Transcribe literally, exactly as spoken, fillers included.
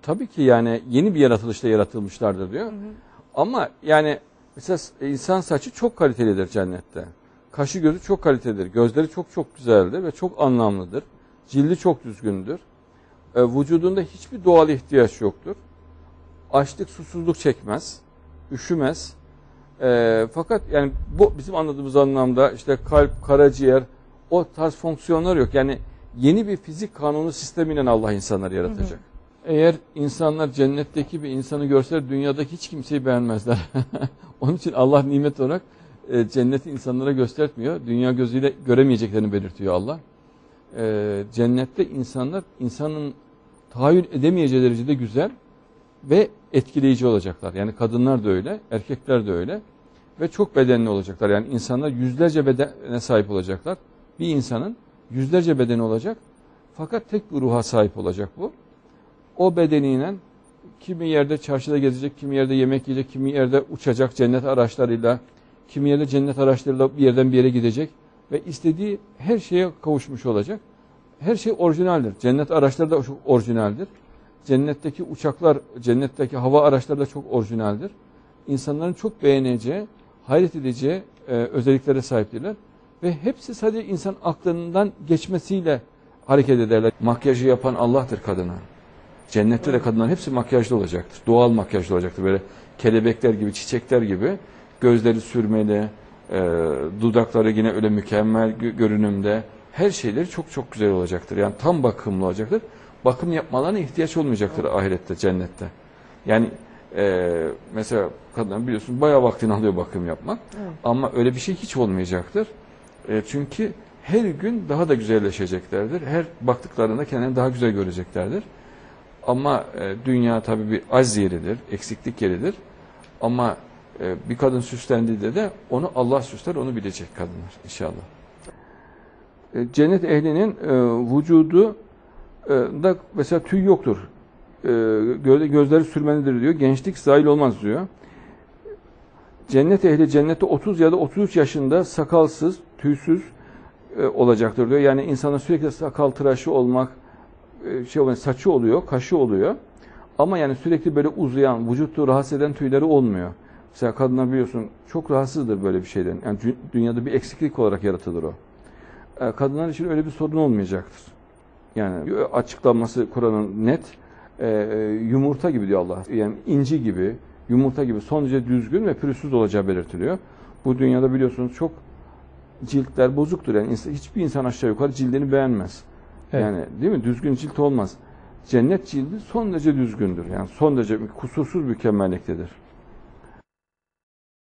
tabii ki yani yeni bir yaratılışta yaratılmışlardır diyor. Hı hı. Ama yani mesela insan saçı çok kalitelidir cennette. Kaşı gözü çok kalitelidir. Gözleri çok çok güzeldir ve çok anlamlıdır. Cildi çok düzgündür. E, vücudunda hiçbir doğal ihtiyaç yoktur. Açlık, susuzluk çekmez. Üşümez. E, fakat yani bu bizim anladığımız anlamda işte kalp, karaciğer o tarz fonksiyonlar yok. Yani yeni bir fizik kanunu sistemiyle Allah insanları yaratacak. Hı hı. Eğer insanlar cennetteki bir insanı görseler dünyadaki hiç kimseyi beğenmezler. Onun için Allah nimet olarak e, cenneti insanlara göstermiyor. Dünya gözüyle göremeyeceklerini belirtiyor Allah. E, cennette insanlar insanın tahayyül edemeyeceği derecede güzel ve etkileyici olacaklar. Yani kadınlar da öyle, erkekler de öyle ve çok bedenli olacaklar. Yani insanlar yüzlerce bedene sahip olacaklar. Bir insanın yüzlerce bedeni olacak fakat tek bir ruha sahip olacak bu. O bedeniyle kimi yerde çarşıda gezecek, kimi yerde yemek yiyecek, kimi yerde uçacak cennet araçlarıyla, kimi yerde cennet araçlarıyla bir yerden bir yere gidecek ve istediği her şeye kavuşmuş olacak. Her şey orijinaldir. Cennet araçları da çok orijinaldir. Cennetteki uçaklar, cennetteki hava araçları da çok orijinaldir. İnsanların çok beğeneceği, hayret edeceği e, özelliklere sahiptirler. Ve hepsi sadece insan aklından geçmesiyle hareket ederler. Makyajı yapan Allah'tır kadına. Cennette de kadınların hepsi makyajlı olacaktır. Doğal makyajlı olacaktır. Böyle kelebekler gibi, çiçekler gibi. Gözleri sürmeli, e, dudakları yine öyle mükemmel görünümde. Her şeyleri çok çok güzel olacaktır. Yani tam bakımlı olacaktır. Bakım yapmalarına ihtiyaç olmayacaktır ahirette, cennette. Yani e, mesela kadınlar biliyorsun bayağı vaktini alıyor bakım yapmak. Evet. Ama öyle bir şey hiç olmayacaktır. E, çünkü her gün daha da güzelleşeceklerdir. Her baktıklarında kendilerini daha güzel göreceklerdir. Ama e, dünya tabii bir az yeridir, eksiklik yeridir. Ama e, bir kadın süslendiğinde de onu Allah süsler, onu bilecek kadınlar inşallah. E, cennet ehlinin e, vücudu e, da mesela tüy yoktur. E, gö gözleri sürmelidir diyor. Gençlik zahil olmaz diyor. Cennet ehli cennette otuz ya da otuz üç yaşında sakalsız, tüysüz e, olacaktır diyor. Yani insanın sürekli sakal tıraşı olmak, şey oluyor, saçı oluyor, kaşı oluyor. Ama yani sürekli böyle uzayan, vücutu rahatsız eden tüyleri olmuyor. Mesela kadınlar biliyorsun çok rahatsızdır böyle bir şeyden. Yani dünyada bir eksiklik olarak yaratılır o. Kadınlar için öyle bir sorun olmayacaktır. Yani açıklanması Kur'an'ın net. E, yumurta gibi diyor Allah. Yani inci gibi, yumurta gibi son derece düzgün ve pürüzsüz olacağı belirtiliyor. Bu dünyada biliyorsunuz çok ciltler bozuktur. Yani hiçbir insan aşağı yukarı cildini beğenmez. Evet. Yani değil mi? Düzgün cilt olmaz. Cennet cildi son derece düzgündür. Yani son derece kusursuz mükemmelliktedir.